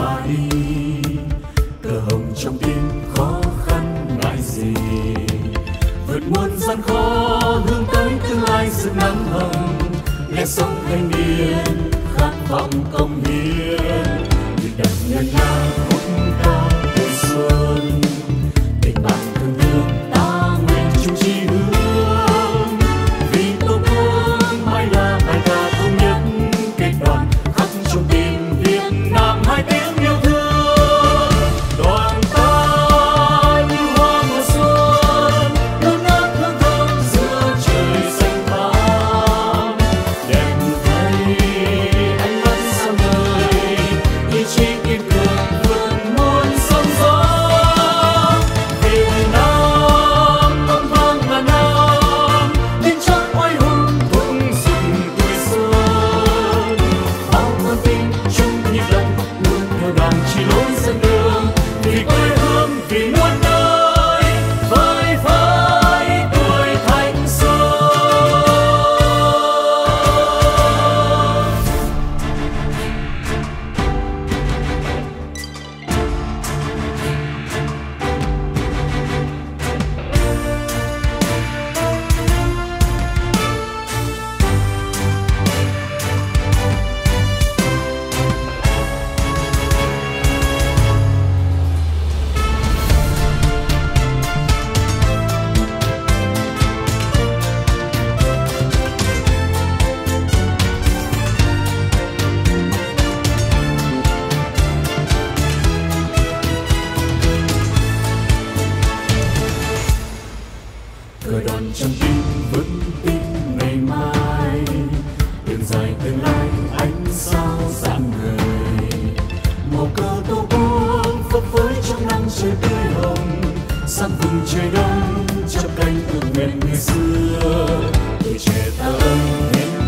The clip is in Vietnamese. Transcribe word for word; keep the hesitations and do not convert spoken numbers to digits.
mà đi, cờ hồng trong tim khó khăn ngại gì, vượt muôn gian khó hướng tới tương lai rực nắng hồng, lẽ sống thanh niên khát vọng công hiến, người đặt nhân gian khúc ca tuổi xuân, tình bạn thương thương ta nguyện chung chí hướng, vì tổ quốc mãi là bài ca thống nhất kết đoàn khắc trong tim Việt Nam hai tiếng yêu thương. Đoàn ta như hoa mùa xuân luôn ước hương thơm giữa trời xanh thẳm, đẹp thấy ánh mắt sáng ngời ý chí kiên cường vượt muôn sóng gió. Việt Nam âm vang ngàn năm tiếng chót oai hùng thúc giục tuổi xuân, bao con tim chung nhịp đập luôn theo đàn chỉ lối dẫn đường, vì quê hương vì muôn nơi phơi phới tuổi thanh xuân. Cờ đòn trong tim vững tin ngày mai, đường dài tương lai ánh sao rạng ngời, màu cờ tổ quốc phấp phới trong nắng trời tươi hồng, sang vùng trời đông chắp cánh ước nguyện người xưa, tuổi trẻ ta ơn hiến